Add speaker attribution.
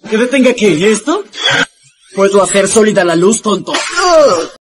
Speaker 1: ¿Que detenga qué? ¿Esto? Puedo hacer sólida la luz, tonto.